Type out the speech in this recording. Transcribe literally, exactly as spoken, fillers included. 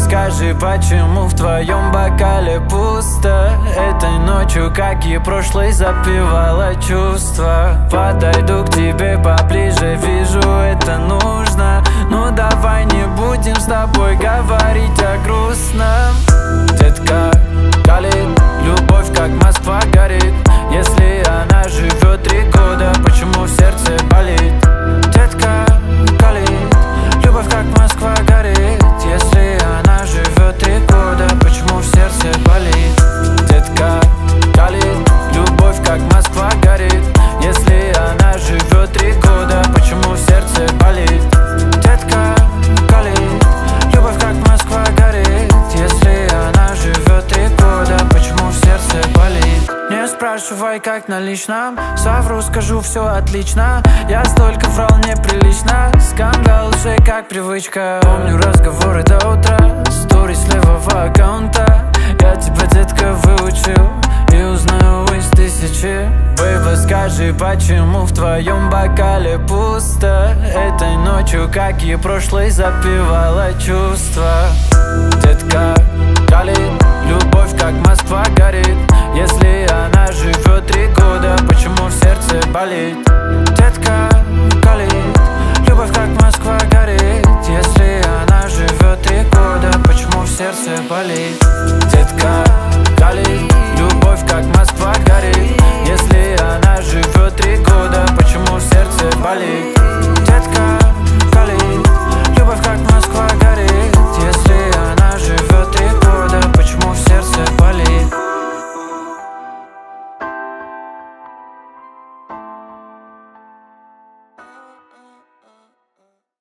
скажи, почему в твоем бокале пусто? Этой ночью, как и прошлой, запивала чувства. Подойду к тебе поближе, вижу, это нужно. Ну давай не будем с тобой говорить о грустном. Детка, калит, любовь как Москва горит. Если она живет три года, почему в сердце болит? Детка, калит, любовь как Москва горит. Если она живет три года, почему в сердце болит? Детка, калит, любовь как Москва горит. Если она живет три года, почему в сердце болит? Детка, калит, любовь как Москва горит. Если она живет три года, почему в сердце болит? Не спрашивай, как на личном, совру, скажу, все отлично. Я столько врал неприлично, скандал уже как привычка. Помню разговоры до утра, стори с левого аккаунта. Я тебя, детка, выучил и узнаю из тысячи. Бэйба, скажи, почему в твоем бокале пусто? Этой ночью, как и прошлой, запивала чувства. Детка, калит, любовь как Москва горит. Если она живет три года, почему в сердце болит?